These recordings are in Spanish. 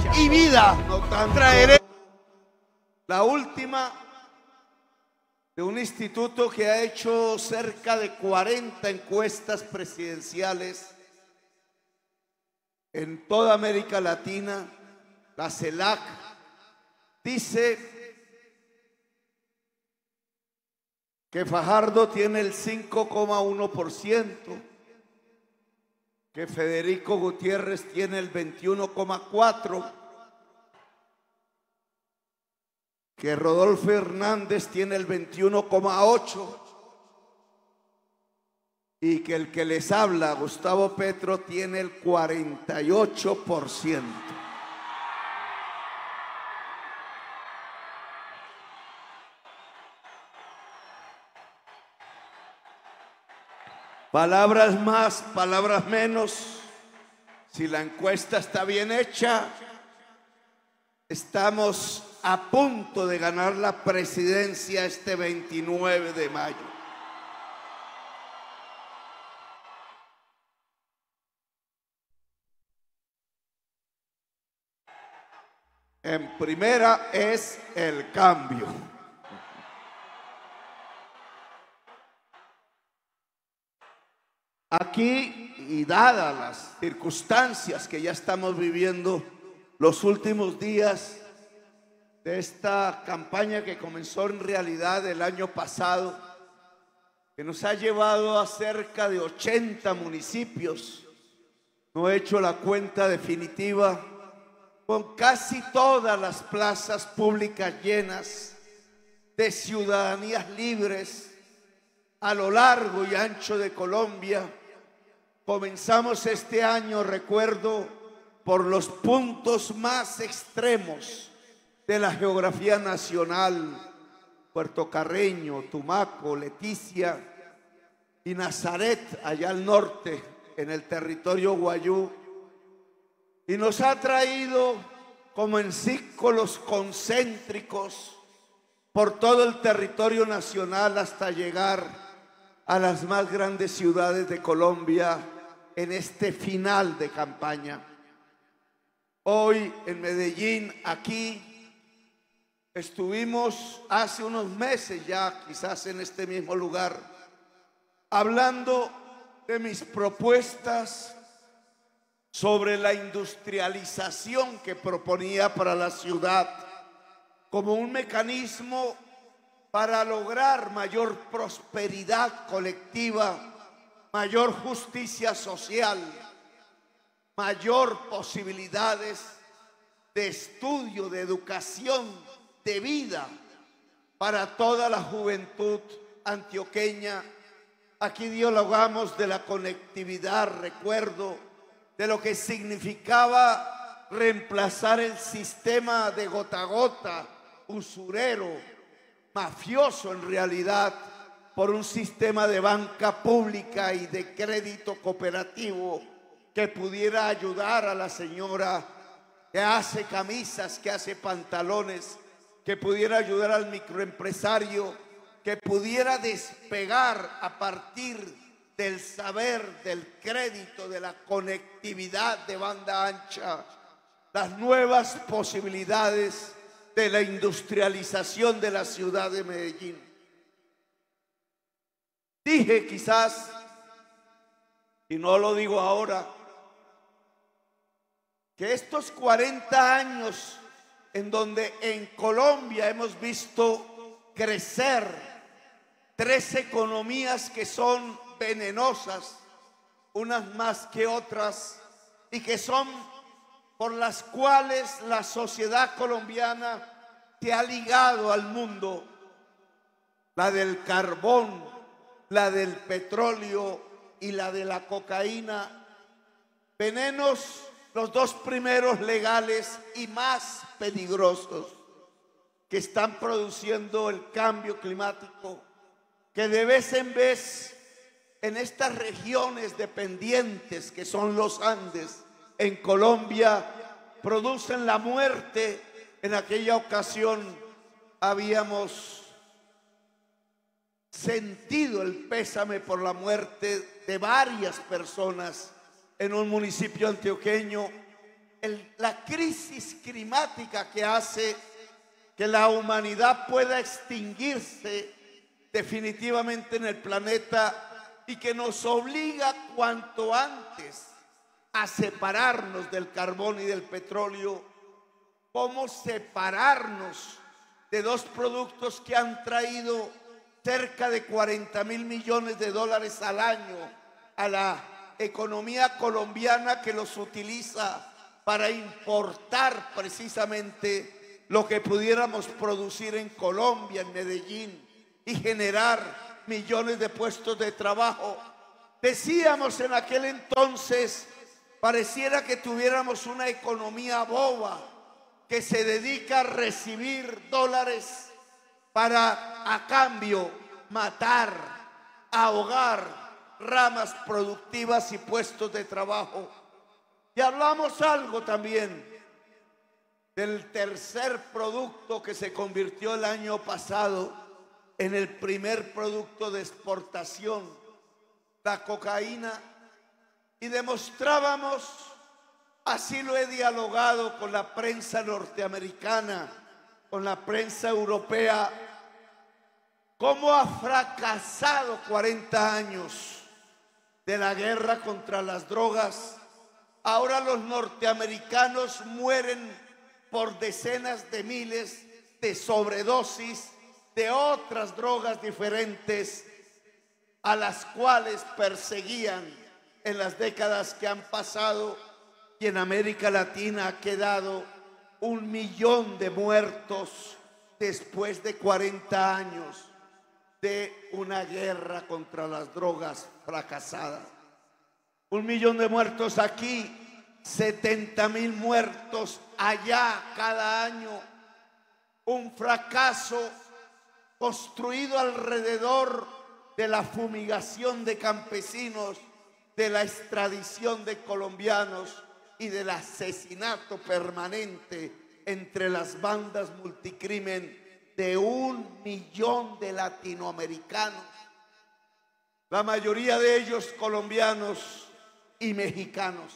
y vida. No tanto. Traeré La última de un instituto que ha hecho cerca de 40 encuestas presidenciales en toda América Latina, la CELAC, dice que Fajardo tiene el 5,1%, que Federico Gutiérrez tiene el 21,4%, que Rodolfo Hernández tiene el 21,8% y que el que les habla, Gustavo Petro, tiene el 48%. Palabras más, palabras menos, si la encuesta está bien hecha, estamos a punto de ganar la presidencia este 29 de mayo. En primera es el cambio. Aquí, y dadas las circunstancias que ya estamos viviendo los últimos días de esta campaña que comenzó en realidad el año pasado, que nos ha llevado a cerca de 80 municipios, no he hecho la cuenta definitiva, con casi todas las plazas públicas llenas de ciudadanías libres a lo largo y ancho de Colombia. Comenzamos este año, recuerdo, por los puntos más extremos de la geografía nacional: Puerto Carreño, Tumaco, Leticia y Nazaret, allá al norte, en el territorio guayú. Y nos ha traído como en círculos concéntricos por todo el territorio nacional hasta llegar a las más grandes ciudades de Colombia en este final de campaña. Hoy en Medellín, aquí, estuvimos hace unos meses ya, quizás en este mismo lugar, hablando de mis propuestas sobre la industrialización que proponía para la ciudad como un mecanismo para lograr mayor prosperidad colectiva, mayor justicia social, mayor posibilidades de estudio, de educación, de vida para toda la juventud antioqueña. Aquí dialogamos de la conectividad, recuerdo, de lo que significaba reemplazar el sistema de gota a gota, usurero, mafioso en realidad, por un sistema de banca pública y de crédito cooperativo que pudiera ayudar a la señora que hace camisas, que hace pantalones, que pudiera ayudar al microempresario, que pudiera despegar a partir del saber, del crédito, de la conectividad de banda ancha, las nuevas posibilidades de la industrialización de la ciudad de Medellín. Dije quizás, y no lo digo ahora, que estos 40 años en donde en Colombia hemos visto crecer 3 economías que son venenosas, unas más que otras, y que son por las cuales la sociedad colombiana se ha ligado al mundo: la del carbón, la del petróleo y la de la cocaína. Venenos, los 2 primeros legales y más peligrosos, que están produciendo el cambio climático, que de vez en vez en estas regiones dependientes que son los Andes en Colombia producen la muerte. En aquella ocasión habíamos sentido el pésame por la muerte de varias personas en un municipio antioqueño la crisis climática que hace que la humanidad pueda extinguirse definitivamente en el planeta y que nos obliga cuanto antes a separarnos del carbón y del petróleo. ¿Cómo separarnos de dos productos que han traído cerca de 40.000 millones de dólares al año a la economía colombiana, que los utiliza para importar precisamente lo que pudiéramos producir en Colombia, en Medellín, y generar millones de puestos de trabajo? Decíamos en aquel entonces, pareciera que tuviéramos una economía boba que se dedica a recibir dólares para a cambio matar, ahogar ramas productivas y puestos de trabajo. Y hablamos algo también del tercer producto que se convirtió el año pasado en el primer producto de exportación, la cocaína, y demostrábamos, así lo he dialogado con la prensa norteamericana, con la prensa europea, cómo ha fracasado 40 años de la guerra contra las drogas. Ahora los norteamericanos mueren por decenas de miles de sobredosis de otras drogas diferentes a las cuales perseguían en las décadas que han pasado, y en América Latina ha quedado 1 millón de muertos después de 40 años de una guerra contra las drogas fracasada. 1 millón de muertos aquí, 70.000 muertos allá cada año. Un fracaso construido alrededor de la fumigación de campesinos, de la extradición de colombianos y del asesinato permanente entre las bandas multicrimen de 1 millón de latinoamericanos, la mayoría de ellos colombianos y mexicanos.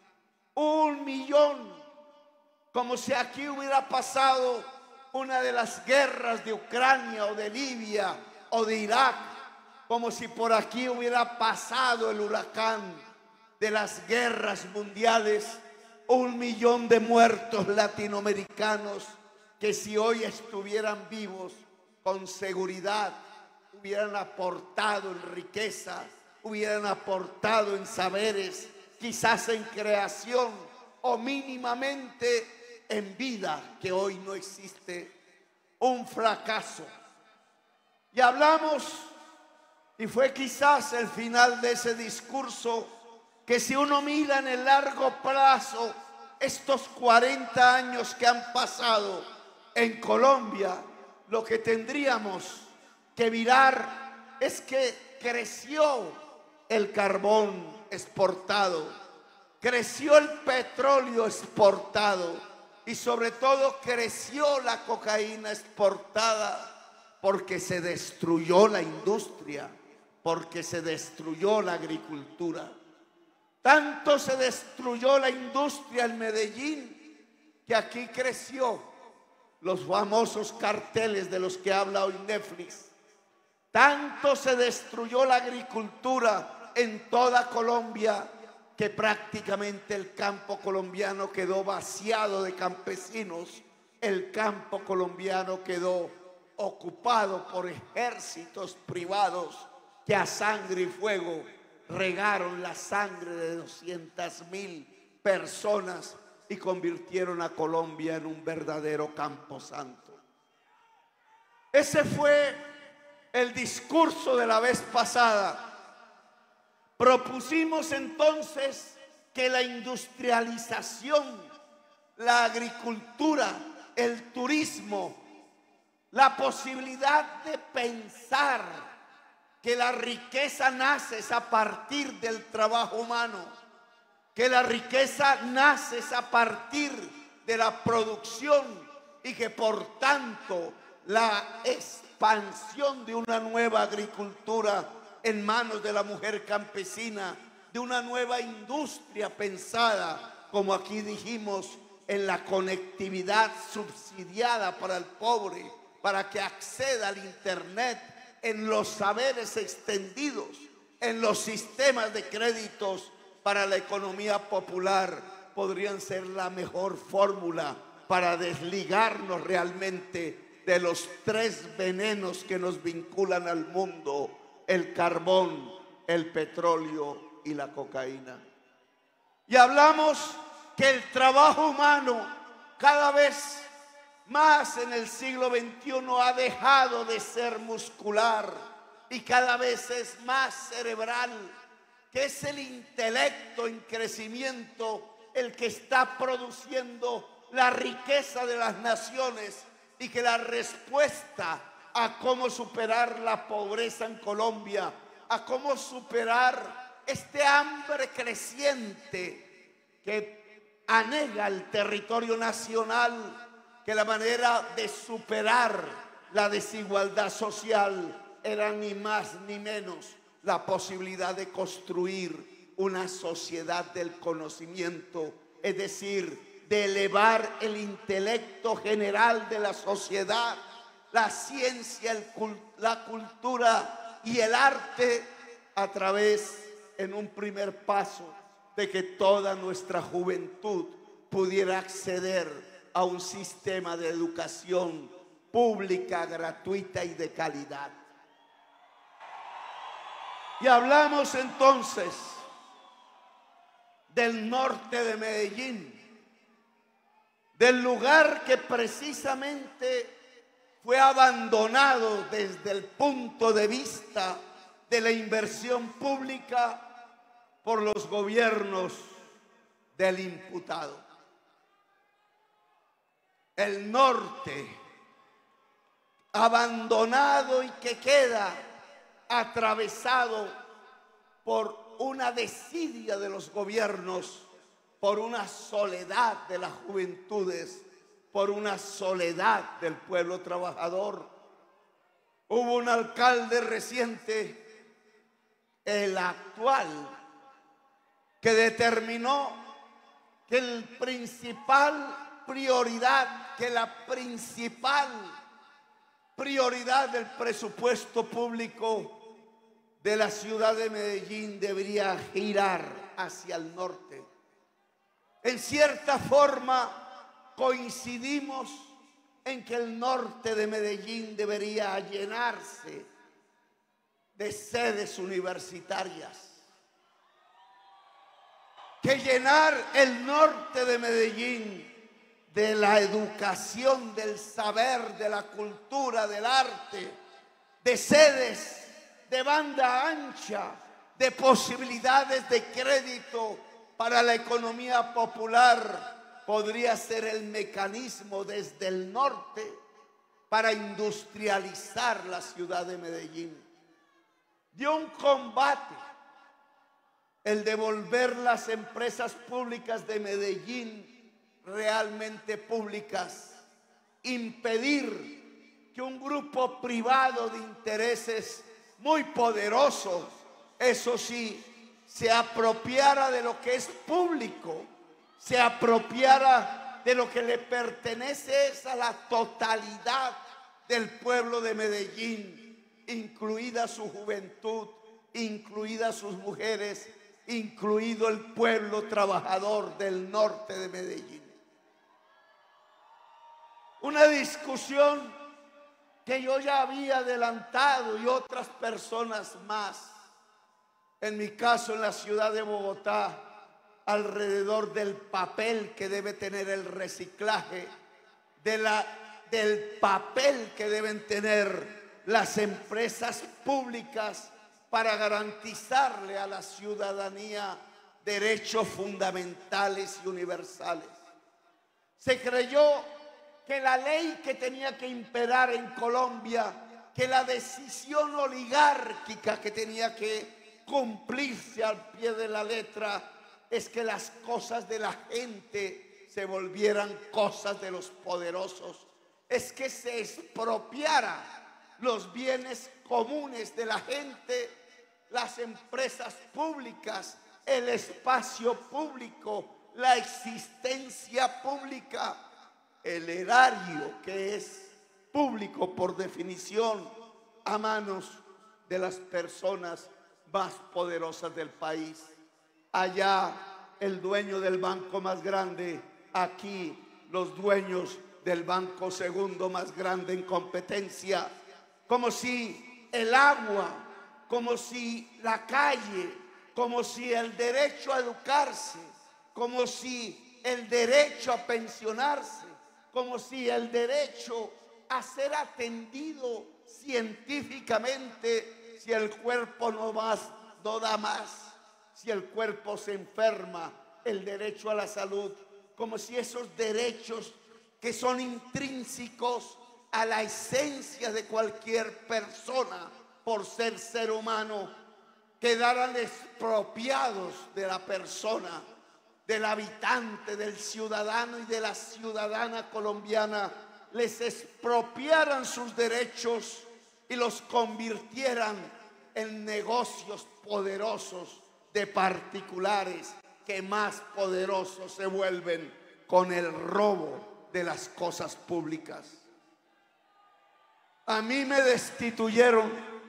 1 millón, como si aquí hubiera pasado una de las guerras de Ucrania o de Libia o de Irak, como si por aquí hubiera pasado el huracán de las guerras mundiales. 1 millón de muertos latinoamericanos que, si hoy estuvieran vivos, con seguridad hubieran aportado en riqueza, hubieran aportado en saberes, quizás en creación o mínimamente en vida, que hoy no existe. Un fracaso. Y hablamos, y fue quizás el final de ese discurso, que si uno mira en el largo plazo estos 40 años que han pasado en Colombia, lo que tendríamos que mirar es que creció el carbón exportado, creció el petróleo exportado y sobre todo creció la cocaína exportada, porque se destruyó la industria, porque se destruyó la agricultura. Tanto se destruyó la industria en Medellín que aquí creció los famosos carteles de los que habla hoy Netflix. Tanto se destruyó la agricultura en toda Colombia que prácticamente el campo colombiano quedó vaciado de campesinos. El campo colombiano quedó ocupado por ejércitos privados que a sangre y fuego regaron la sangre de 200.000 personas y convirtieron a Colombia en un verdadero camposanto. Ese fue el discurso de la vez pasada. Propusimos entonces que la industrialización, la agricultura, el turismo, la posibilidad de pensar que la riqueza nace a partir del trabajo humano, que la riqueza nace a partir de la producción y que por tanto la expansión de una nueva agricultura en manos de la mujer campesina, de una nueva industria pensada como aquí dijimos, en la conectividad subsidiada para el pobre, para que acceda al internet, en los saberes extendidos, en los sistemas de créditos para la economía popular, podrían ser la mejor fórmula para desligarnos realmente de los tres venenos que nos vinculan al mundo: el carbón, el petróleo y la cocaína. Y hablamos que el trabajo humano cada vez más en el siglo XXI ha dejado de ser muscular y cada vez es más cerebral, que es el intelecto en crecimiento el que está produciendo la riqueza de las naciones, y que la respuesta a cómo superar la pobreza en Colombia, a cómo superar este hambre creciente que anega el territorio nacional, que la manera de superar la desigualdad social era ni más ni menos la posibilidad de construir una sociedad del conocimiento, es decir, de elevar el intelecto general de la sociedad, la ciencia, la cultura y el arte, a través, en un primer paso, de que toda nuestra juventud pudiera acceder a un sistema de educación pública, gratuita y de calidad. Y hablamos entonces del norte de Medellín, del lugar que precisamente fue abandonado desde el punto de vista de la inversión pública por los gobiernos del imputado. El norte abandonado y que queda atravesado por una desidia de los gobiernos, por una soledad de las juventudes, por una soledad del pueblo trabajador. Hubo un alcalde reciente, el actual, que determinó que la principal prioridad del presupuesto público de la ciudad de Medellín debería girar hacia el norte. En cierta forma coincidimos en que el norte de Medellín debería llenarse de sedes universitarias, que llenar el norte de Medellín de la educación, del saber, de la cultura, del arte, de sedes de banda ancha, de posibilidades de crédito para la economía popular, podría ser el mecanismo desde el norte para industrializar la ciudad de Medellín. Dio un combate el devolver las empresas públicas de Medellín realmente públicas, impedir que un grupo privado de intereses muy poderoso, eso sí, se apropiara de lo que es público, se apropiara de lo que le pertenece a la totalidad del pueblo de Medellín, incluida su juventud, incluidas sus mujeres, incluido el pueblo trabajador del norte de Medellín. Una discusión que yo ya había adelantado y otras personas más, en mi caso en la ciudad de Bogotá, alrededor del papel que debe tener el reciclaje, del papel que deben tener las empresas públicas para garantizarle a la ciudadanía derechos fundamentales y universales. Se creyó que la ley que tenía que imperar en Colombia, que la decisión oligárquica que tenía que cumplirse al pie de la letra, es que las cosas de la gente se volvieran cosas de los poderosos, es que se expropiara los bienes comunes de la gente, las empresas públicas, el espacio público, la existencia pública, el erario que es público por definición, a manos de las personas más poderosas del país. Allá el dueño del banco más grande, aquí los dueños del banco segundo más grande en competencia, como si el agua, como si la calle, como si el derecho a educarse, como si el derecho a pensionarse, como si el derecho a ser atendido científicamente, si el cuerpo no da más, si el cuerpo se enferma, el derecho a la salud, como si esos derechos que son intrínsecos a la esencia de cualquier persona por ser humano, quedaran expropiados de la persona, del habitante, del ciudadano y de la ciudadana colombiana, les expropiaran sus derechos y los convirtieran en negocios poderosos de particulares que más poderosos se vuelven con el robo de las cosas públicas. A mí me destituyeron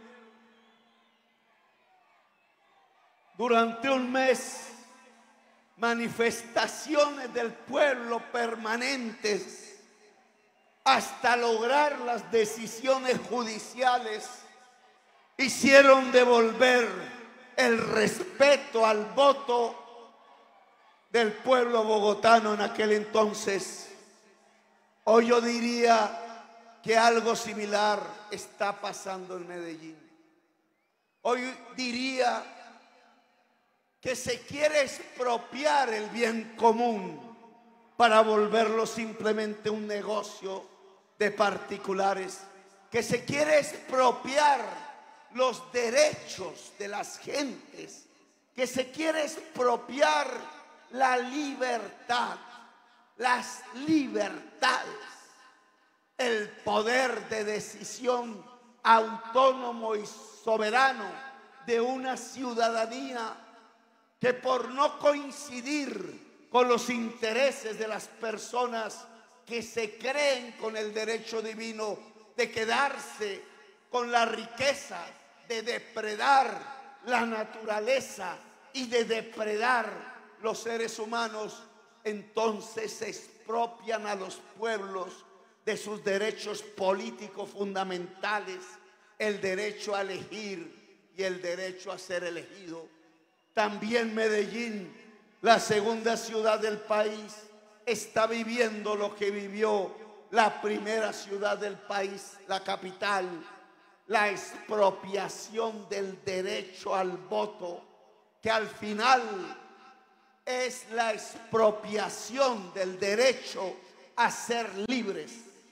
durante un mes, manifestaciones del pueblo permanentes hasta lograr las decisiones judiciales hicieron devolver el respeto al voto del pueblo bogotano en aquel entonces. Hoy yo diría que algo similar está pasando en Medellín. Hoy diría que se quiere expropiar el bien común para volverlo simplemente un negocio de particulares, que se quiere expropiar los derechos de las gentes, que se quiere expropiar la libertad, las libertades, el poder de decisión autónomo y soberano de una ciudadanía que por no coincidir con los intereses de las personas que se creen con el derecho divino de quedarse con la riqueza, de depredar la naturaleza y de depredar los seres humanos, entonces se expropian a los pueblos de sus derechos políticos fundamentales, el derecho a elegir y el derecho a ser elegido. También Medellín, la segunda ciudad del país, está viviendo lo que vivió la primera ciudad del país, la capital, la expropiación del derecho al voto, que al final es la expropiación del derecho a ser libres,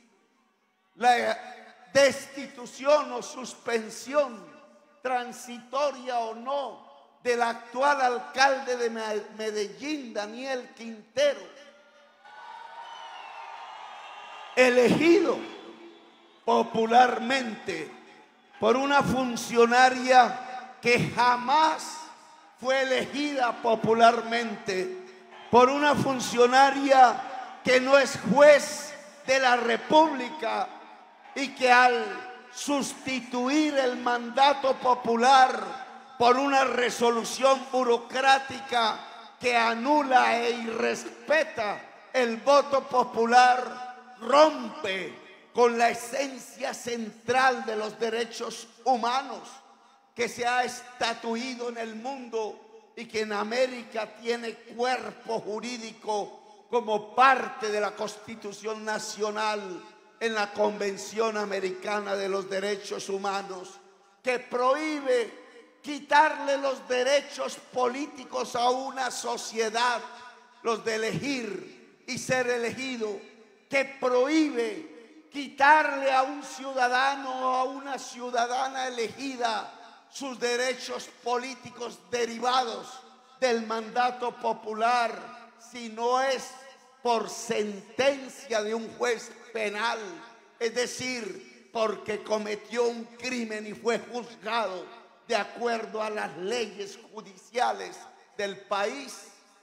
la destitución o suspensión transitoria o no del actual alcalde de Medellín, Daniel Quintero, elegido popularmente por una funcionaria que jamás fue elegida popularmente, por una funcionaria que no es juez de la República y que al sustituir el mandato popular por una resolución burocrática que anula e irrespeta el voto popular, rompe con la esencia central de los derechos humanos que se ha estatuido en el mundo y que en América tiene cuerpo jurídico como parte de la Constitución Nacional en la Convención Americana de los Derechos Humanos, que prohíbe quitarle los derechos políticos a una sociedad, los de elegir y ser elegido, que prohíbe quitarle a un ciudadano o a una ciudadana elegida sus derechos políticos derivados del mandato popular, si no es por sentencia de un juez penal, es decir, porque cometió un crimen y fue juzgado de acuerdo a las leyes judiciales del país,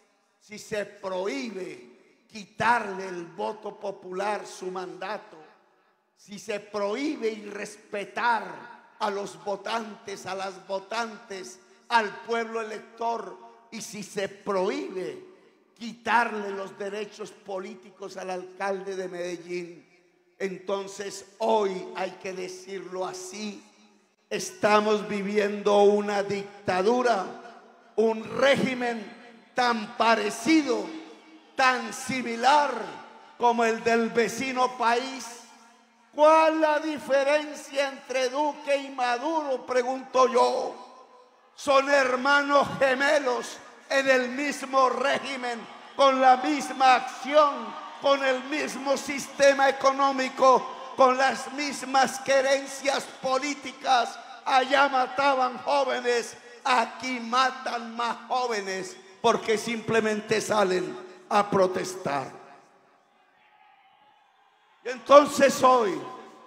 si se prohíbe quitarle el voto popular, su mandato, si se prohíbe irrespetar a los votantes, a las votantes, al pueblo elector, y si se prohíbe quitarle los derechos políticos al alcalde de Medellín, entonces hoy hay que decirlo así: estamos viviendo una dictadura, un régimen tan parecido, tan similar como el del vecino país. ¿Cuál la diferencia entre Duque y Maduro?, pregunto yo. Son hermanos gemelos en el mismo régimen, con la misma acción, con el mismo sistema económico, con las mismas querencias políticas. Allá mataban jóvenes, aquí matan más jóvenes porque simplemente salen a protestar. Y entonces hoy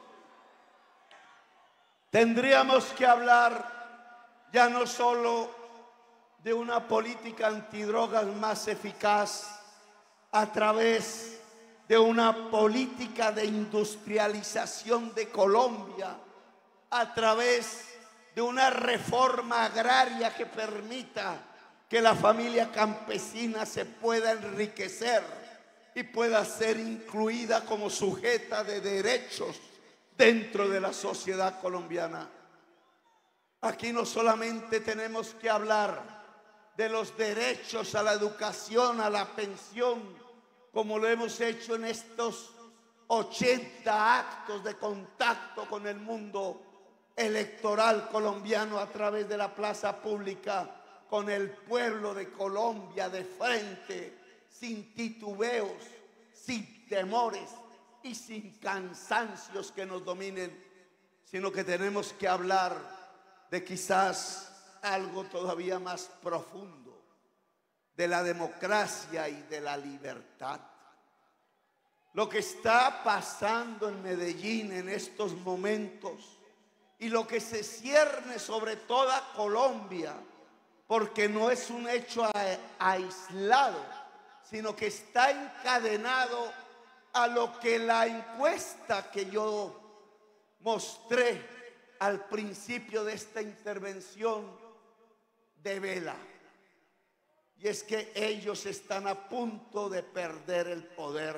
tendríamos que hablar ya no solo de una política antidrogas más eficaz a través de una política de industrialización de Colombia, a través de una reforma agraria que permita que la familia campesina se pueda enriquecer y pueda ser incluida como sujeta de derechos dentro de la sociedad colombiana. Aquí no solamente tenemos que hablar de los derechos a la educación, a la pensión, como lo hemos hecho en estos 80 actos de contacto con el mundo electoral colombiano a través de la plaza pública, con el pueblo de Colombia de frente, sin titubeos, sin temores y sin cansancios que nos dominen, sino que tenemos que hablar de quizás algo todavía más profundo, de la democracia y de la libertad. Lo que está pasando en Medellín en estos momentos y lo que se cierne sobre toda Colombia, porque no es un hecho aislado, sino que está encadenado a lo que la encuesta que yo mostré al principio de esta intervención devela. Y es que ellos están a punto de perder el poder.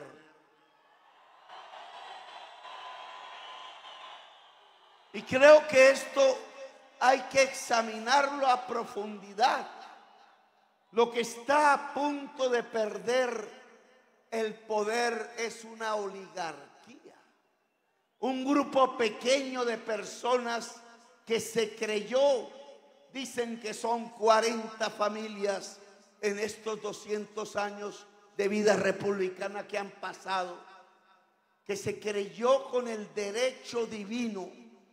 Y creo que esto hay que examinarlo a profundidad. Lo que está a punto de perder el poder es una oligarquía. Un grupo pequeño de personas que se creyó, dicen que son 40 familias en estos 200 años de vida republicana que han pasado, que se creyó con el derecho divino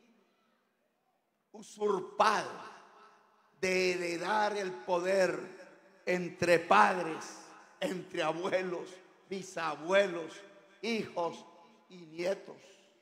usurpado de heredar el poder entre padres, entre abuelos, bisabuelos, hijos y nietos.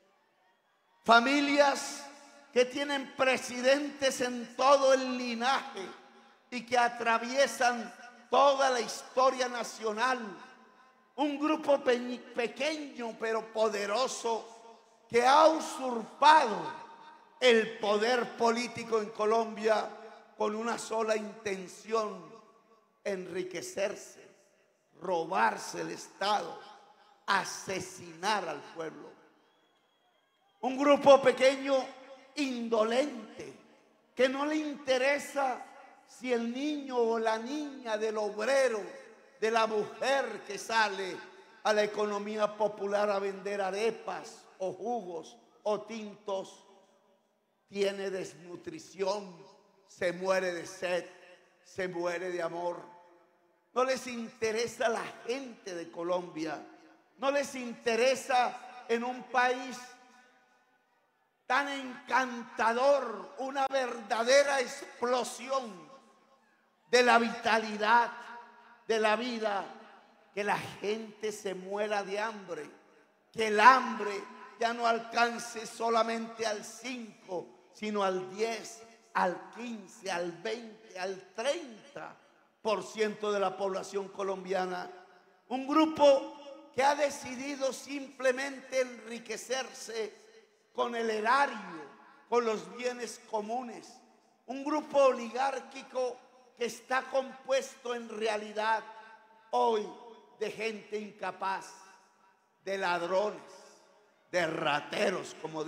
Familias que tienen presidentes en todo el linaje y que atraviesan toda la historia nacional. Un grupo pequeño pero poderoso que ha usurpado el poder político en Colombia con una sola intención: enriquecerse, robarse el Estado, asesinar al pueblo. Un grupo pequeño indolente que no le interesa si el niño o la niña del obrero, de la mujer que sale a la economía popular a vender arepas o jugos o tintos, tiene desnutrición, se muere de sed, se muere de amor. No les interesa la gente de Colombia, no les interesa en un país tan encantador una verdadera explosión de la vitalidad, de la vida, que la gente se muera de hambre, que el hambre ya no alcance solamente al 5, sino al 10, al 15, al 20, al 30, de la población colombiana. Un grupo que ha decidido simplemente enriquecerse con el erario, con los bienes comunes. Un grupo oligárquico que está compuesto en realidad hoy de gente incapaz, de ladrones, de rateros, como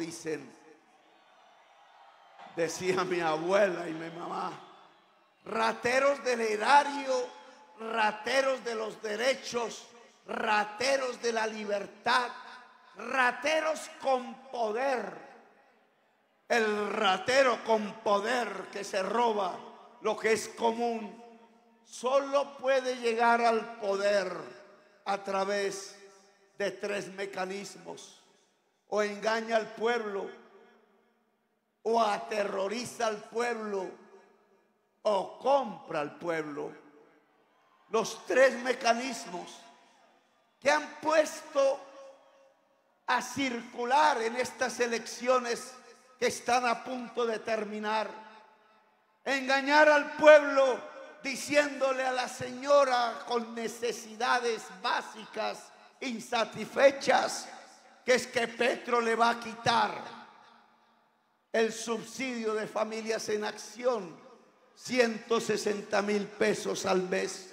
decía mi abuela y mi mamá. Rateros del erario, rateros de los derechos, rateros de la libertad, rateros con poder. El ratero con poder que se roba lo que es común solo puede llegar al poder a través de tres mecanismos: o engaña al pueblo, o aterroriza al pueblo, o compra al pueblo. Los tres mecanismos que han puesto a circular en estas elecciones que están a punto de terminar. Engañar al pueblo diciéndole a la señora con necesidades básicas insatisfechas que es que Petro le va a quitar el subsidio de Familias en Acción, 160,000 pesos al mes,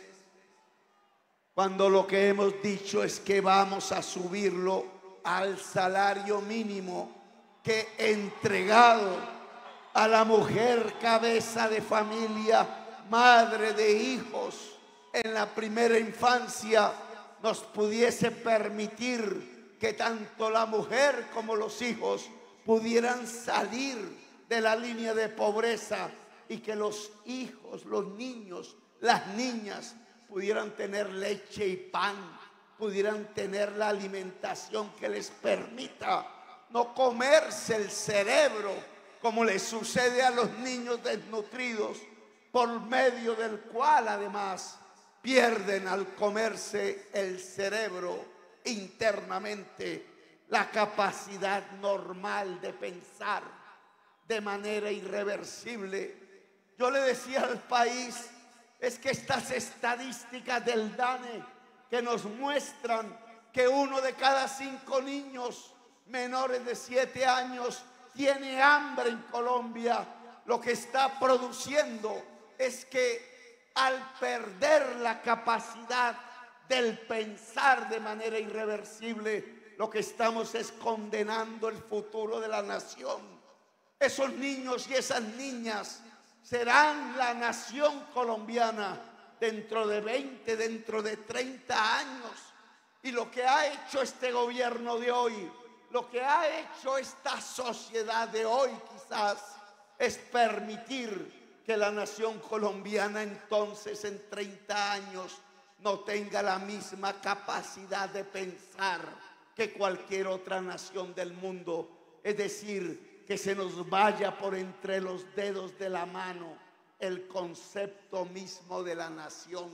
cuando lo que hemos dicho es que vamos a subirlo al salario mínimo, que entregado a la mujer cabeza de familia, madre de hijos en la primera infancia, nos pudiese permitir que tanto la mujer como los hijos pudieran salir de la línea de pobreza y que los hijos, los niños, las niñas pudieran tener leche y pan, pudieran tener la alimentación que les permita no comerse el cerebro como le sucede a los niños desnutridos, por medio del cual además pierden al comerse el cerebro internamente la capacidad normal de pensar de manera irreversible. Yo le decía al país, es que estas estadísticas del DANE que nos muestran que 1 de cada 5 niños menores de 7 años tiene hambre en Colombia, lo que está produciendo es que al perder la capacidad del pensar de manera irreversible, lo que estamos es condenando el futuro de la nación. Esos niños y esas niñas serán la nación colombiana dentro de 20, dentro de 30 años. Y lo que ha hecho este gobierno de hoy, lo que ha hecho esta sociedad de hoy quizás, es permitir que la nación colombiana entonces en 30 años no tenga la misma capacidad de pensar que cualquier otra nación del mundo. Es decir, que se nos vaya por entre los dedos de la mano el concepto mismo de la nación.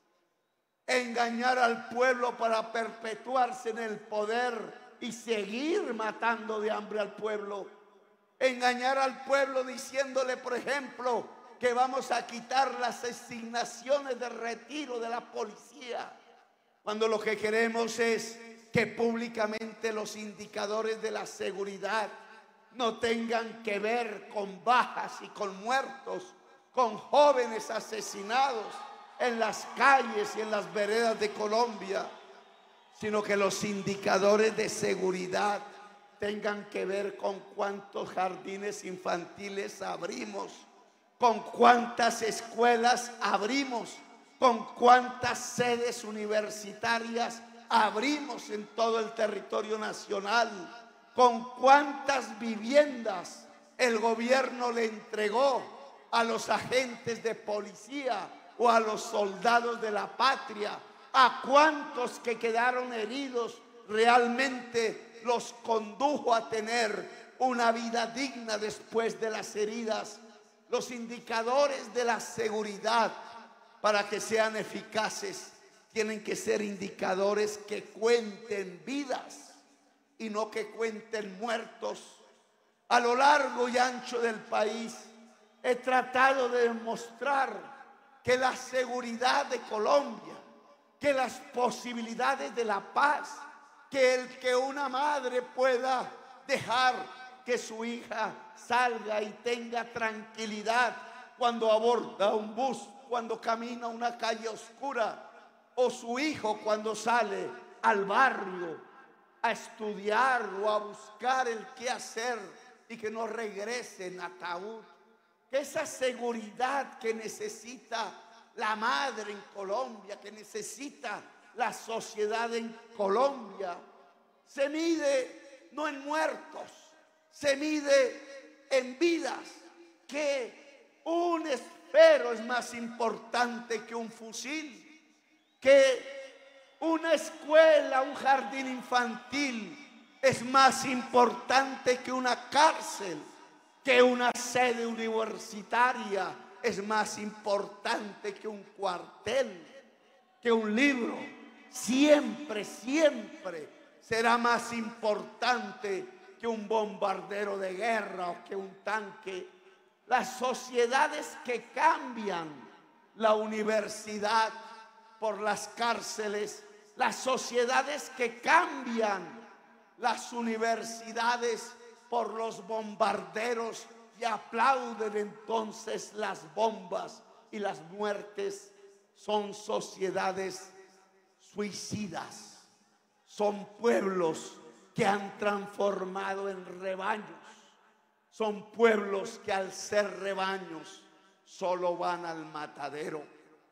Engañar al pueblo para perpetuarse en el poder y seguir matando de hambre al pueblo. Engañar al pueblo diciéndole, por ejemplo, que vamos a quitar las asignaciones de retiro de la policía, cuando lo que queremos es que públicamente los indicadores de la seguridad no tengan que ver con bajas y con muertos, con jóvenes asesinados en las calles y en las veredas de Colombia, sino que los indicadores de seguridad tengan que ver con cuántos jardines infantiles abrimos, con cuántas escuelas abrimos, con cuántas sedes universitarias abrimos en todo el territorio nacional, con cuántas viviendas el gobierno le entregó a los agentes de policía o a los soldados de la patria, a cuántos que quedaron heridos realmente los condujo a tener una vida digna después de las heridas. Los indicadores de la seguridad, para que sean eficaces, tienen que ser indicadores que cuenten vidas y no que cuenten muertos. A lo largo y ancho del país he tratado de demostrar que la seguridad de Colombia, que las posibilidades de la paz, que el que una madre pueda dejar que su hija salga y tenga tranquilidad cuando aborda un bus, cuando camina una calle oscura, o su hijo cuando sale al barrio a estudiar o a buscar el qué hacer y que no regrese en ataúd. Que esa seguridad que necesita la madre en Colombia, que necesita la sociedad en Colombia, se mide no en muertos, se mide en vidas. Que un esfero es más importante que un fusil, que una escuela, un jardín infantil es más importante que una cárcel, que una sede universitaria es más importante que un cuartel, que un libro. Siempre, siempre será más importante que un bombardero de guerra o que un tanque. Las sociedades que cambian, la universidad por las cárceles, las sociedades que cambian, las universidades por los bombarderos, y aplauden entonces las bombas y las muertes, son sociedades suicidas, son pueblos que han transformado en rebaños, son pueblos que al ser rebaños solo van al matadero.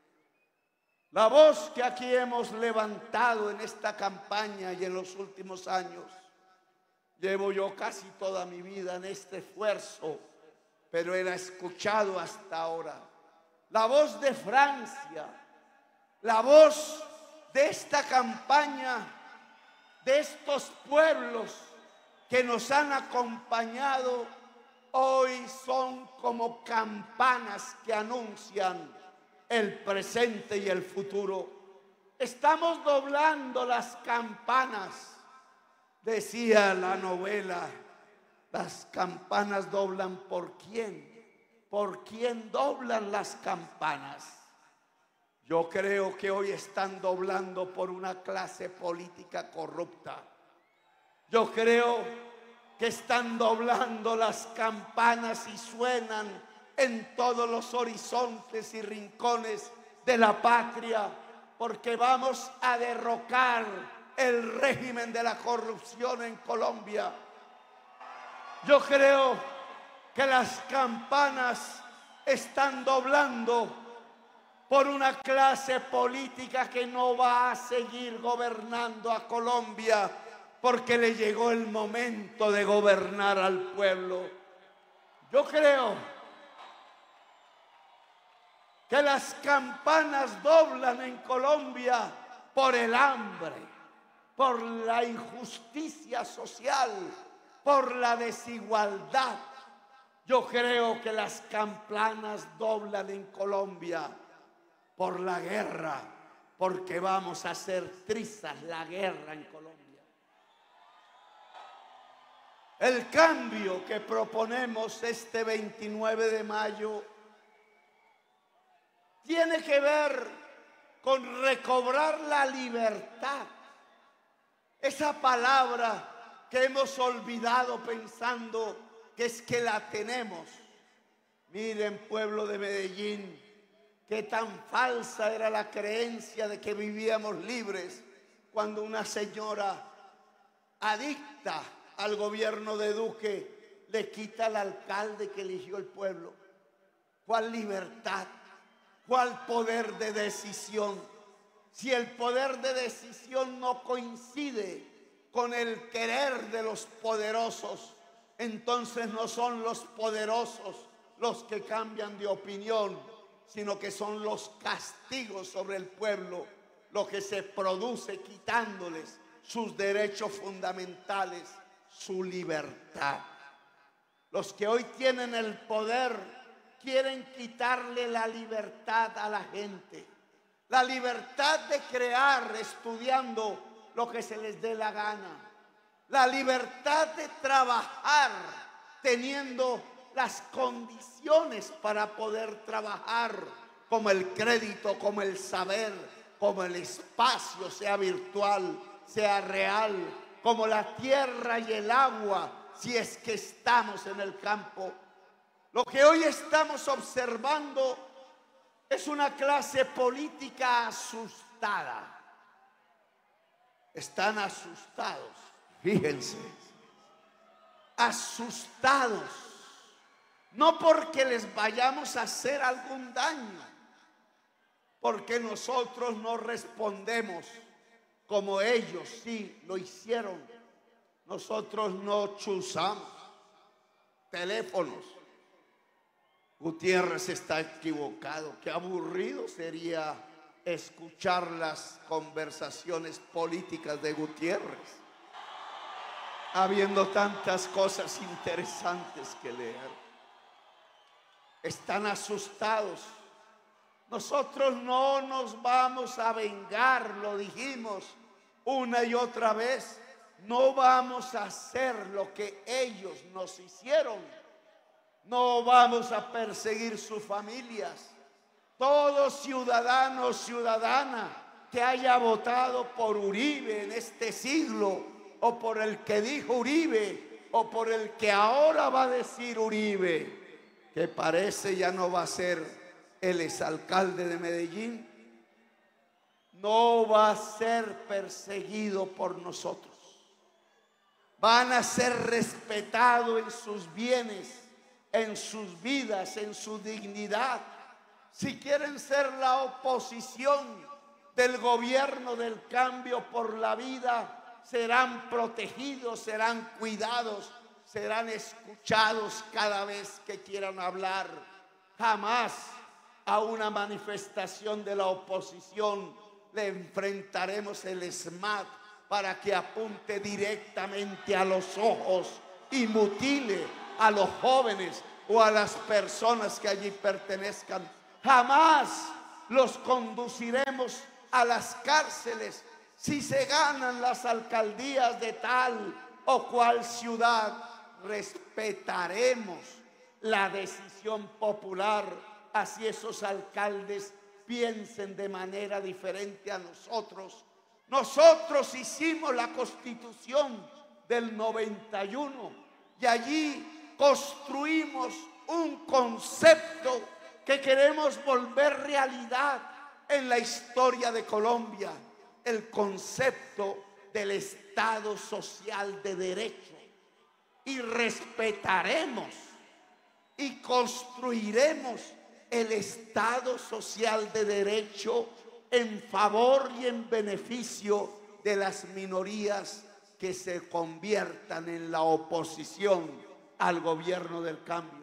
La voz que aquí hemos levantado en esta campaña y en los últimos años, llevo yo casi toda mi vida en este esfuerzo, pero era escuchado hasta ahora. La voz de Francia, la voz de esta campaña, de estos pueblos que nos han acompañado, hoy son como campanas que anuncian el presente y el futuro. Estamos doblando las campanas. Decía la novela, las campanas doblan ¿por quién? ¿Por quién doblan las campanas? Yo creo que hoy están doblando por una clase política corrupta. Yo creo que están doblando las campanas y suenan en todos los horizontes y rincones de la patria, porque vamos a derrocar el régimen de la corrupción en Colombia. Yo creo que las campanas están doblando por una clase política que no va a seguir gobernando a Colombia, porque le llegó el momento de gobernar al pueblo. Yo creo que las campanas doblan en Colombia por el hambre, por la injusticia social, por la desigualdad. Yo creo que las campanas doblan en Colombia por la guerra, porque vamos a hacer trizas la guerra en Colombia. El cambio que proponemos este 29 de mayo tiene que ver con recobrar la libertad. Esa palabra que hemos olvidado pensando que es que la tenemos. Miren, pueblo de Medellín, qué tan falsa era la creencia de que vivíamos libres cuando una señora adicta al gobierno de Duque le quita al alcalde que eligió el pueblo. ¿Cuál libertad? ¿Cuál poder de decisión? Si el poder de decisión no coincide con el querer de los poderosos, entonces no son los poderosos los que cambian de opinión, sino que son los castigos sobre el pueblo lo que se produce quitándoles sus derechos fundamentales, su libertad. Los que hoy tienen el poder quieren quitarle la libertad a la gente, la libertad de crear estudiando lo que se les dé la gana, la libertad de trabajar teniendo las condiciones para poder trabajar, como el crédito, como el saber, como el espacio, sea virtual, sea real, como la tierra y el agua, si es que estamos en el campo. Lo que hoy estamos observando es una clase política asustada. Están asustados, fíjense, asustados, no porque les vayamos a hacer algún daño, porque nosotros no respondemos como ellos sí lo hicieron. Nosotros no chuzamos teléfonos. Gutiérrez está equivocado. Qué aburrido sería escuchar las conversaciones políticas de Gutiérrez, habiendo tantas cosas interesantes que leer. Están asustados. Nosotros no nos vamos a vengar, lo dijimos una y otra vez. No vamos a hacer lo que ellos nos hicieron. No vamos a perseguir sus familias. Todo ciudadano o ciudadana que haya votado por Uribe en este siglo, o por el que dijo Uribe, o por el que ahora va a decir Uribe, que parece ya no va a ser el exalcalde de Medellín, no va a ser perseguido por nosotros. Van a ser respetados en sus bienes, en sus vidas, en su dignidad. Si quieren ser la oposición del gobierno del cambio por la vida, serán protegidos, serán cuidados, serán escuchados cada vez que quieran hablar. Jamás a una manifestación de la oposición le enfrentaremos el SMAT para que apunte directamente a los ojos y mutile a los jóvenes o a las personas que allí pertenezcan. Jamás los conduciremos a las cárceles si se ganan las alcaldías de tal o cual ciudad. Respetaremos la decisión popular, así esos alcaldes piensen de manera diferente a nosotros. Nosotros hicimos la Constitución del 91 y allí construimos un concepto que queremos volver realidad en la historia de Colombia, el concepto del Estado social de derecho. Y respetaremos y construiremos el Estado social de derecho en favor y en beneficio de las minorías que se conviertan en la oposición al gobierno del cambio.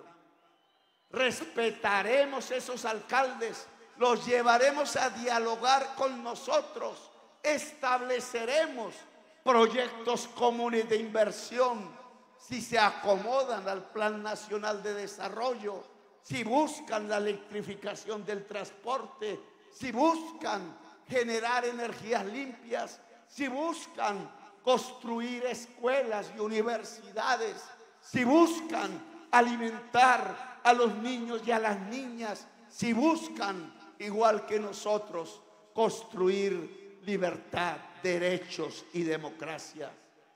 Respetaremos esos alcaldes, los llevaremos a dialogar con nosotros, estableceremos proyectos comunes de inversión si se acomodan al Plan Nacional de Desarrollo, si buscan la electrificación del transporte, si buscan generar energías limpias, si buscan construir escuelas y universidades, si buscan alimentar a los niños y a las niñas, si buscan, igual que nosotros, construir libertad, derechos y democracia.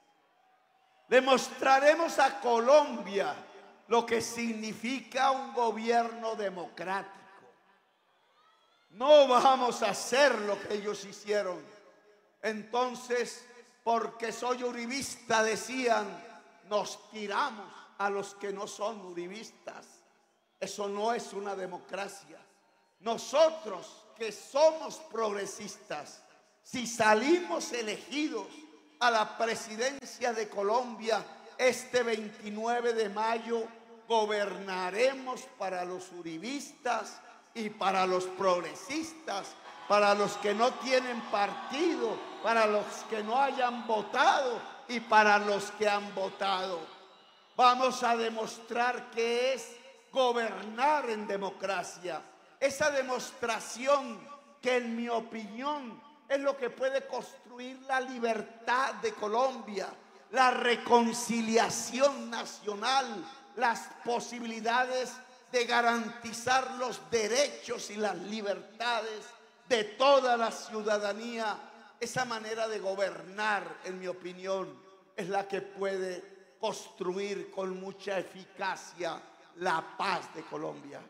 Demostraremos a Colombia lo que significa un gobierno democrático. No vamos a hacer lo que ellos hicieron. Entonces, porque soy uribista, decían, nos tiramos a los que no son uribistas. Eso no es una democracia. Nosotros que somos progresistas, si salimos elegidos a la presidencia de Colombia este 29 de mayo, gobernaremos para los uribistas y para los progresistas, para los que no tienen partido, para los que no hayan votado y para los que han votado. Vamos a demostrar que es gobernar en democracia. Esa demostración que, en mi opinión, es lo que puede construir la libertad de Colombia, la reconciliación nacional, las posibilidades de garantizar los derechos y las libertades de toda la ciudadanía. Esa manera de gobernar, en mi opinión, es la que puede construir con mucha eficacia la paz de Colombia.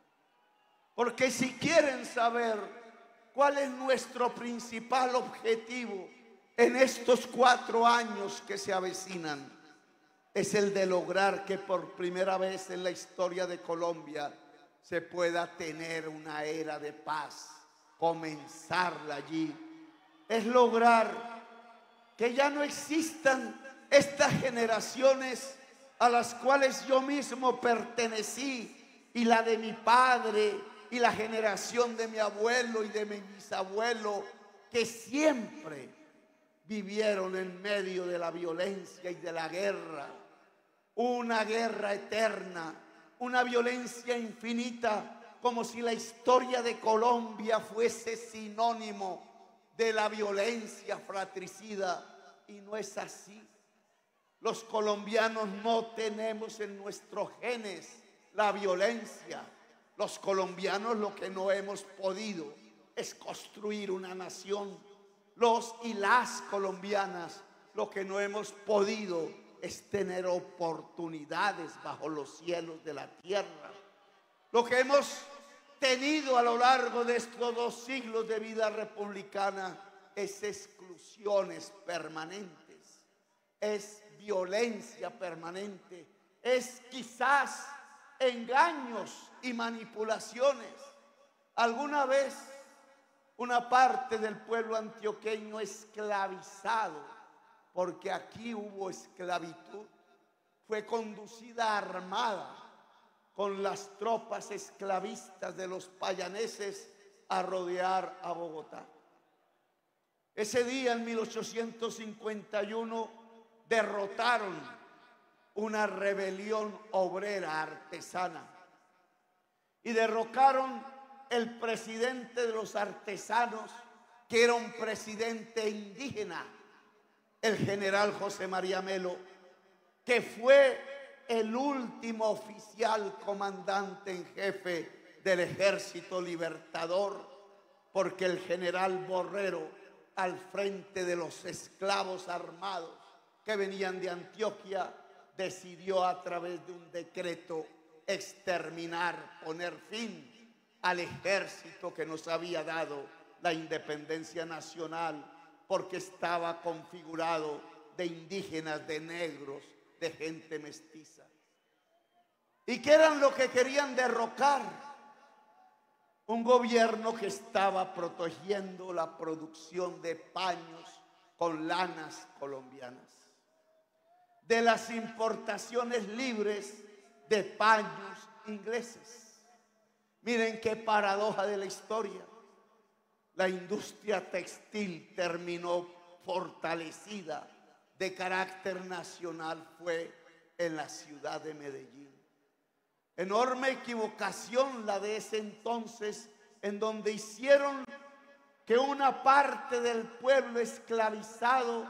Porque si quieren saber cuál es nuestro principal objetivo en estos 4 años que se avecinan, es el de lograr que por primera vez en la historia de Colombia se pueda tener una era de paz, comenzarla allí. Es lograr que ya no existan estas generaciones a las cuales yo mismo pertenecí, y la de mi padre y la generación de mi abuelo y de mi bisabuelo, que siempre vivieron en medio de la violencia y de la guerra. Una guerra eterna, una violencia infinita, como si la historia de Colombia fuese sinónimo de la violencia fratricida, y no es así. Los colombianos no tenemos en nuestros genes la violencia. Los colombianos lo que no hemos podido es construir una nación. Los y las colombianas lo que no hemos podido es tener oportunidades bajo los cielos de la tierra. Lo que hemos tenido a lo largo de estos 2 siglos de vida republicana es exclusiones permanentes, es violencia permanente, es quizás engaños y manipulaciones. Alguna vez una parte del pueblo antioqueño esclavizado, porque aquí hubo esclavitud, fue conducida armada con las tropas esclavistas de los payaneses a rodear a Bogotá. Ese día, en 1851, derrotaron una rebelión obrera artesana y derrocaron el presidente de los artesanos, que era un presidente indígena, el general José María Melo, que fue el último oficial comandante en jefe del Ejército Libertador, porque el general Borrero, al frente de los esclavos armados que venían de Antioquia, decidió a través de un decreto exterminar, poner fin al ejército que nos había dado la independencia nacional, porque estaba configurado de indígenas, de negros, de gente mestiza. ¿Y qué eran lo que querían derrocar? Un gobierno que estaba protegiendo la producción de paños con lanas colombianas, de las importaciones libres de paños ingleses. Miren qué paradoja de la historia. La industria textil terminó fortalecida de carácter nacional fue en la ciudad de Medellín. Enorme equivocación la de ese entonces, en donde hicieron que una parte del pueblo esclavizado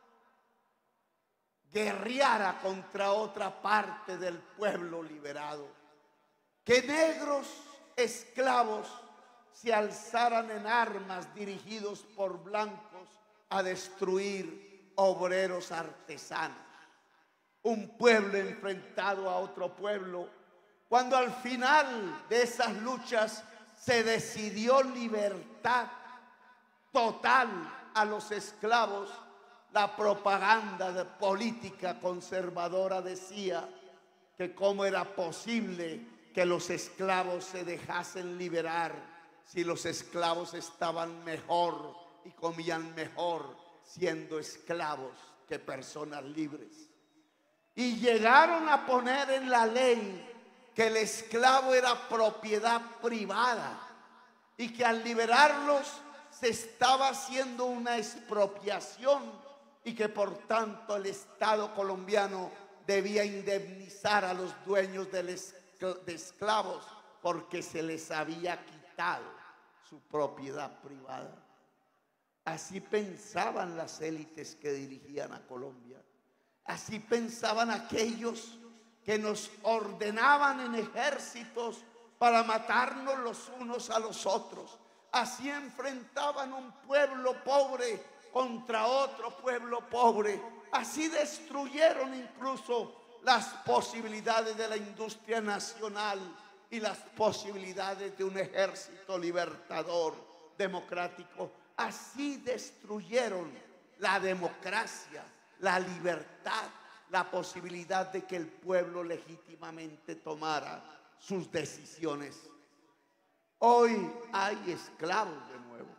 guerreara contra otra parte del pueblo liberado. Que negros esclavos se alzaran en armas dirigidos por blancos a destruir obreros artesanos. Un pueblo enfrentado a otro pueblo, cuando al final de esas luchas se decidió libertad total a los esclavos. La propaganda política conservadora decía que cómo era posible que los esclavos se dejasen liberar si los esclavos estaban mejor y comían mejor siendo esclavos que personas libres. Y llegaron a poner en la ley que el esclavo era propiedad privada y que al liberarlos se estaba haciendo una expropiación y que por tanto el Estado colombiano debía indemnizar a los dueños de esclavos porque se les había quitado su propiedad privada. Así pensaban las élites que dirigían a Colombia. Así pensaban aquellos que nos ordenaban en ejércitos para matarnos los unos a los otros. Así enfrentaban un pueblo pobre contra otro pueblo pobre. Así destruyeron incluso las posibilidades de la industria nacional y las posibilidades de un ejército libertador democrático. Así destruyeron la democracia, la libertad, la posibilidad de que el pueblo legítimamente tomara sus decisiones. Hoy hay esclavos de nuevo.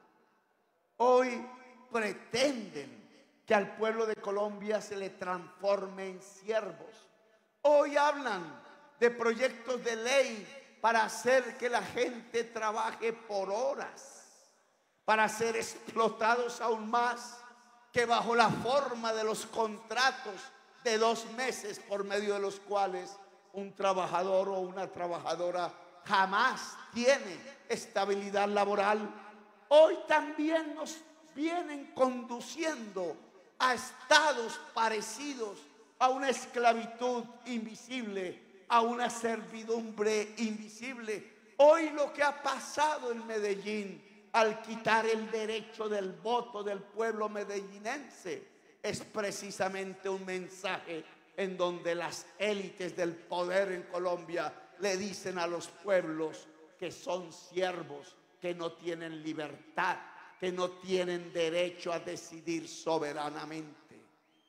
Hoy pretenden que al pueblo de Colombia se le transforme en siervos. Hoy hablan de proyectos de ley para hacer que la gente trabaje por horas, para ser explotados aún más, que bajo la forma de los contratos de 2 meses por medio de los cuales un trabajador o una trabajadora jamás tiene estabilidad laboral. Hoy también nos vienen conduciendo a estados parecidos a una esclavitud invisible, a una servidumbre invisible. Hoy lo que ha pasado en Medellín al quitar el derecho del voto del pueblo medellinense es precisamente un mensaje en donde las élites del poder en Colombia le dicen a los pueblos que son siervos, que no tienen libertad, que no tienen derecho a decidir soberanamente.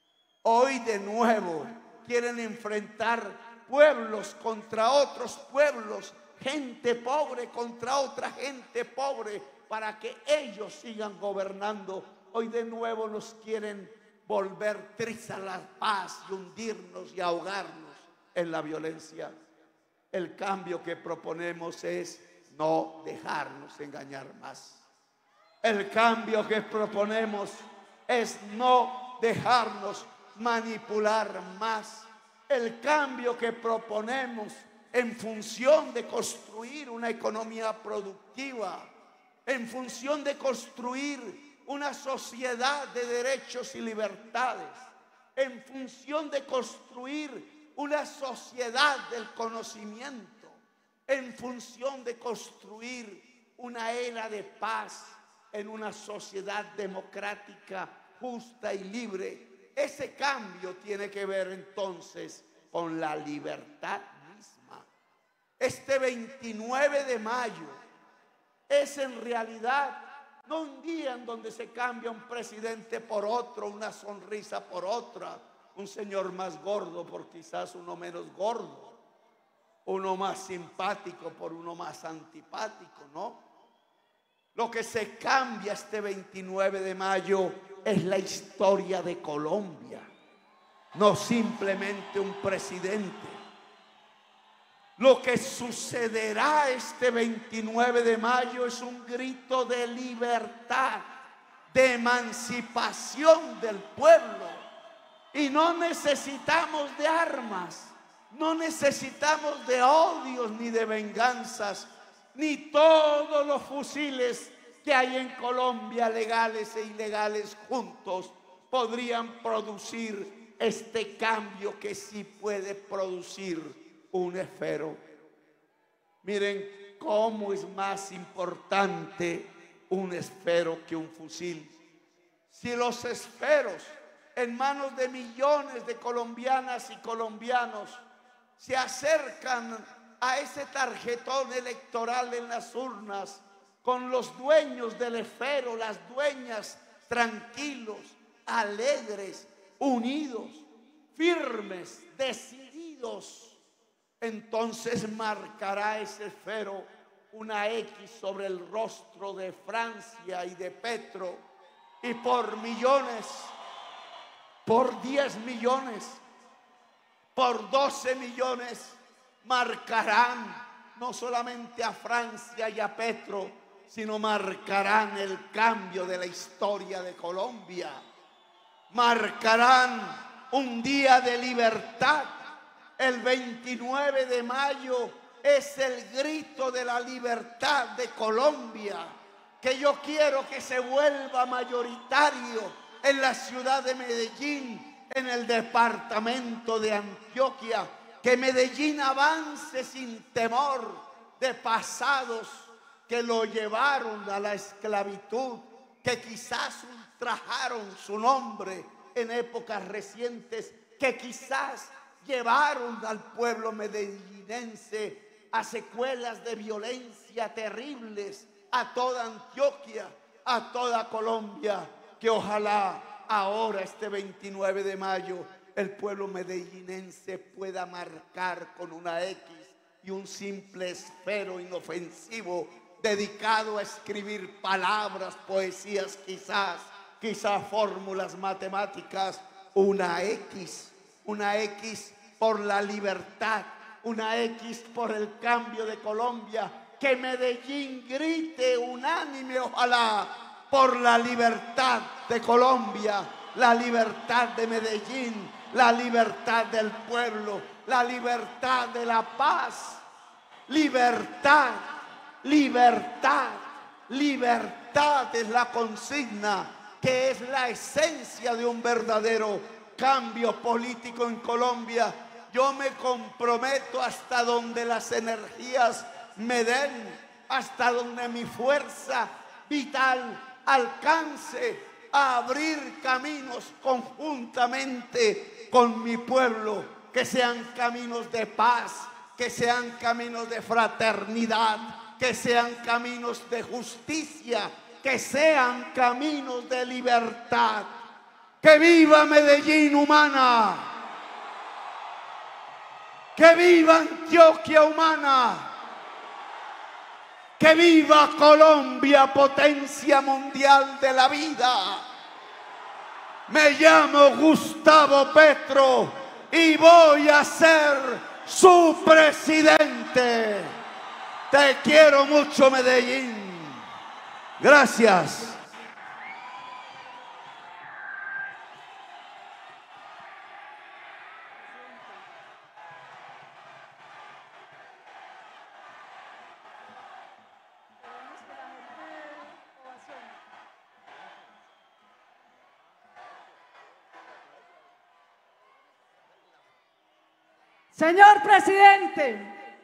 Hoy de nuevo quieren enfrentar pueblos contra otros pueblos, gente pobre contra otra gente pobre, para que ellos sigan gobernando. Hoy de nuevo nos quieren volver trizas la paz y hundirnos y ahogarnos en la violencia. El cambio que proponemos es no dejarnos engañar más. El cambio que proponemos es no dejarnos manipular más. El cambio que proponemos en función de construir una economía productiva, en función de construir una sociedad de derechos y libertades, en función de construir una sociedad del conocimiento, en función de construir una era de paz en una sociedad democrática, justa y libre. Ese cambio tiene que ver entonces con la libertad misma. Este 29 de mayo es en realidad no un día en donde se cambia un presidente por otro, una sonrisa por otra, un señor más gordo por quizás uno menos gordo, uno más simpático por uno más antipático, ¿no? Lo que se cambia este 29 de mayo es la historia de Colombia, no simplemente un presidente. Lo que sucederá este 29 de mayo es un grito de libertad, de emancipación del pueblo. Y no necesitamos de armas, no necesitamos de odios ni de venganzas, ni todos los fusiles que hay en Colombia, legales e ilegales juntos, podrían producir este cambio que sí puede producir un esfero. Miren cómo es más importante un esfero que un fusil. Si los esferos en manos de millones de colombianas y colombianos se acercan a ese tarjetón electoral en las urnas con los dueños del esfero, las dueñas, tranquilos, alegres, unidos, firmes, decididos, entonces marcará ese esfero una X sobre el rostro de Francia y de Petro, y por millones, por 10 millones, por 12 millones marcarán no solamente a Francia y a Petro, sino marcarán el cambio de la historia de Colombia. Marcarán un día de libertad. El 29 de mayo es el grito de la libertad de Colombia, que yo quiero que se vuelva mayoritario en la ciudad de Medellín, en el departamento de Antioquia, que Medellín avance sin temor de pasados que lo llevaron a la esclavitud, que quizás ultrajaron su nombre en épocas recientes, que quizás llevaron al pueblo medellinense a secuelas de violencia terribles, a toda Antioquia, a toda Colombia, que ojalá ahora este 29 de mayo el pueblo medellinense pueda marcar con una X y un simple esfero inofensivo dedicado a escribir palabras, poesías, quizás fórmulas matemáticas, una X por la libertad, una X por el cambio de Colombia, que Medellín grite unánime, ojalá, por la libertad de Colombia, la libertad de Medellín, la libertad del pueblo, la libertad de la paz. Libertad, libertad, libertad es la consigna, que es la esencia de un verdadero cambio político en Colombia. Yo me comprometo hasta donde las energías me den, hasta donde mi fuerza vital alcance a abrir caminos conjuntamente con mi pueblo, que sean caminos de paz, que sean caminos de fraternidad, que sean caminos de justicia, que sean caminos de libertad. ¡Que viva Medellín humana! ¡Que viva Antioquia humana! ¡Que viva Colombia, potencia mundial de la vida! Me llamo Gustavo Petro y voy a ser su presidente. Te quiero mucho, Medellín. Gracias. Señor presidente,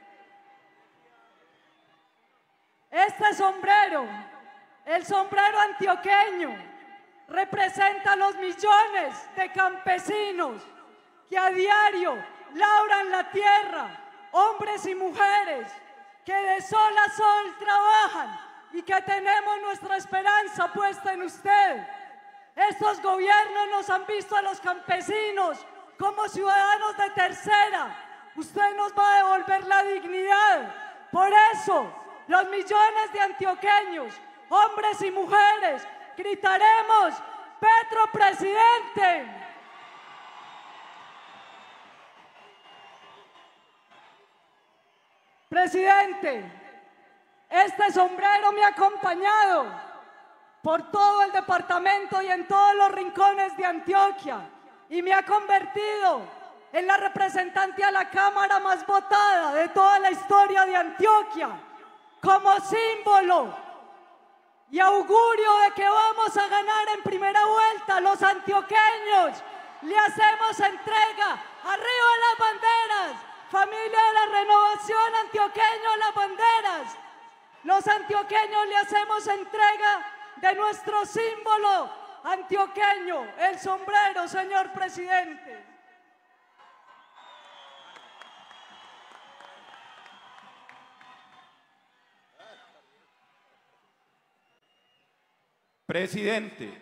este sombrero, el sombrero antioqueño, representa a los millones de campesinos que a diario labran la tierra, hombres y mujeres que de sol a sol trabajan y que tenemos nuestra esperanza puesta en usted. Estos gobiernos nos han visto a los campesinos como ciudadanos de tercera. Usted nos va a devolver la dignidad. Por eso, los millones de antioqueños, hombres y mujeres, gritaremos: ¡Petro presidente! Presidente, este sombrero me ha acompañado por todo el departamento y en todos los rincones de Antioquia y me ha convertido en la representante a la Cámara más votada de toda la historia de Antioquia, como símbolo y augurio de que vamos a ganar en primera vuelta. Los antioqueños le hacemos entrega. ¡Arriba las banderas! Familia de la Renovación, antioqueños, las banderas. Los antioqueños le hacemos entrega de nuestro símbolo antioqueño, el sombrero, señor presidente. Presidente,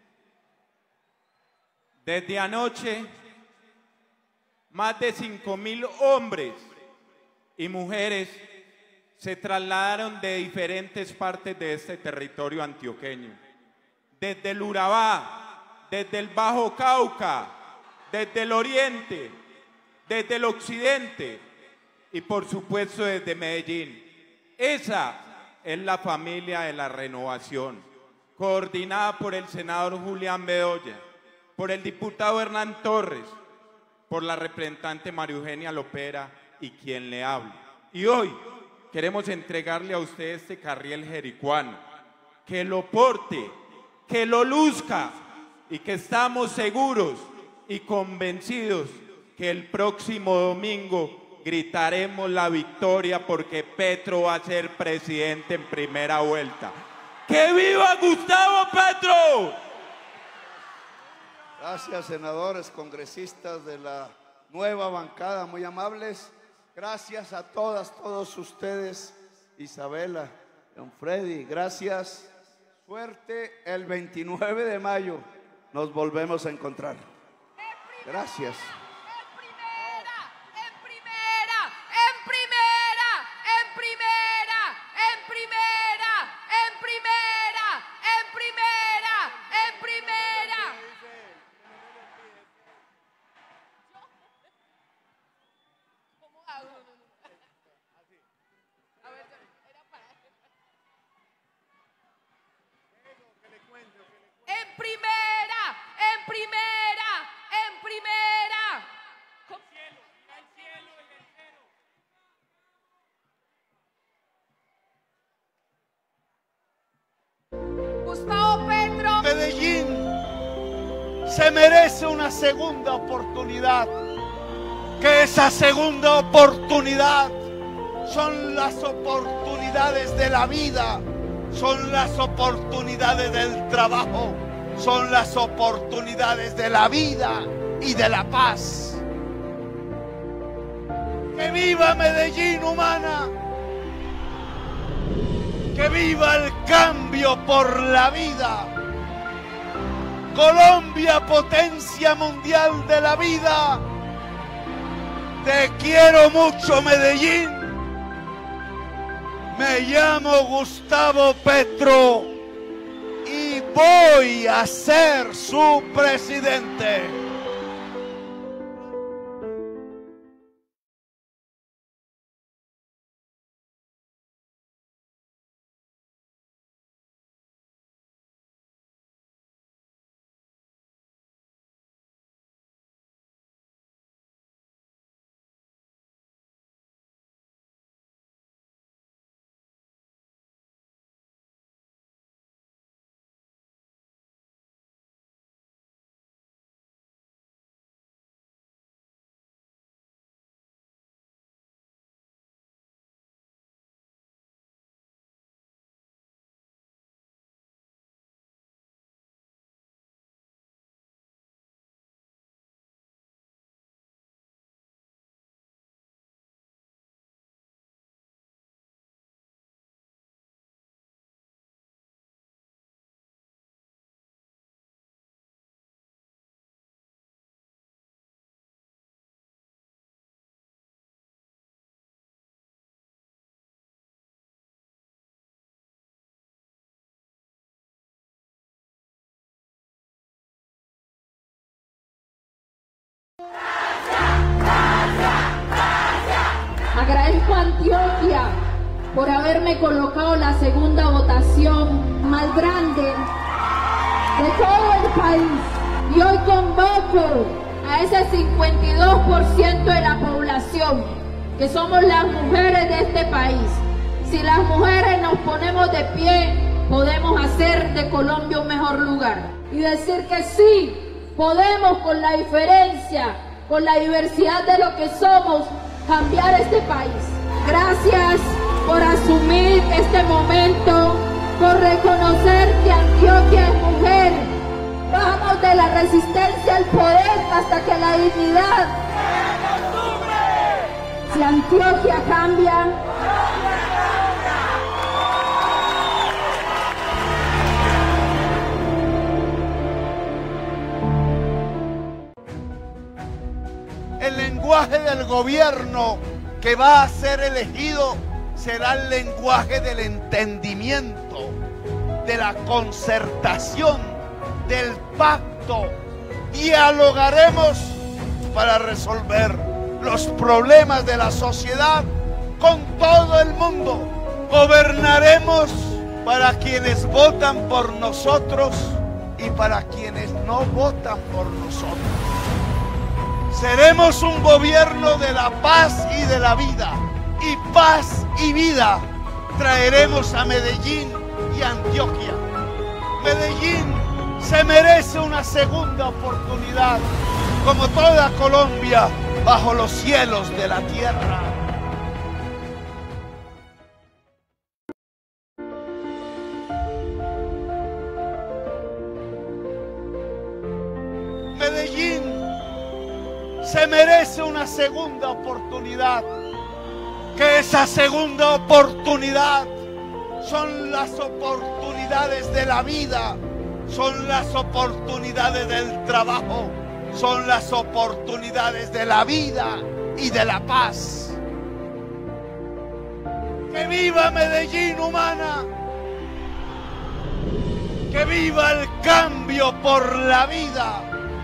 desde anoche, más de 5.000 hombres y mujeres se trasladaron de diferentes partes de este territorio antioqueño. Desde el Urabá, desde el Bajo Cauca, desde el oriente, desde el occidente y por supuesto desde Medellín. Esa es la familia de la Renovación, coordinada por el senador Julián Bedoya, por el diputado Hernán Torres, por la representante María Eugenia Lopera y quien le habla. Y hoy queremos entregarle a usted este carriel jericuano, que lo porte, que lo luzca y que estamos seguros y convencidos que el próximo domingo gritaremos la victoria porque Petro va a ser presidente en primera vuelta. ¡Que viva Gustavo Petro! Gracias, senadores, congresistas de la nueva bancada, muy amables. Gracias a todos ustedes. Isabela, don Freddy, gracias. Suerte, el 29 de mayo nos volvemos a encontrar. Gracias. Gustavo Petro. Medellín se merece una segunda oportunidad. Que esa segunda oportunidad son las oportunidades de la vida, son las oportunidades del trabajo, son las oportunidades de la vida y de la paz. ¡Que viva Medellín humana! ¡Que viva el cambio por la vida! Colombia, potencia mundial de la vida. Te quiero mucho, Medellín. Me llamo Gustavo Petro y voy a ser su presidente. Agradezco a Antioquia por haberme colocado la segunda votación más grande de todo el país. Y hoy convoco a ese 52% de la población, que somos las mujeres de este país. Si las mujeres nos ponemos de pie, podemos hacer de Colombia un mejor lugar. Y decir que sí, podemos con la diferencia, con la diversidad de lo que somos, cambiar este país. Gracias por asumir este momento, por reconocer que Antioquia es mujer. Vamos de la resistencia al poder hasta que la dignidad. Si Antioquia cambia, el lenguaje del gobierno que va a ser elegido será el lenguaje del entendimiento, de la concertación, del pacto. Dialogaremos para resolver los problemas de la sociedad con todo el mundo. Gobernaremos para quienes votan por nosotros y para quienes no votan por nosotros. Seremos un gobierno de la paz y de la vida. Y paz y vida traeremos a Medellín y Antioquia. Medellín se merece una segunda oportunidad. Como toda Colombia, bajo los cielos de la tierra. Medellín se merece una segunda oportunidad. Que esa segunda oportunidad son las oportunidades de la vida, son las oportunidades del trabajo, son las oportunidades de la vida y de la paz. ¡Que viva Medellín humana! ¡Que viva el cambio por la vida!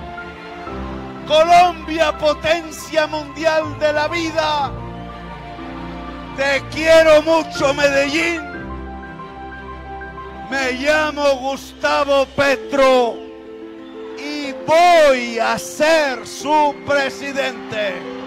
Colombia, potencia mundial de la vida. Te quiero mucho, Medellín. Me llamo Gustavo Petro y voy a ser su presidente.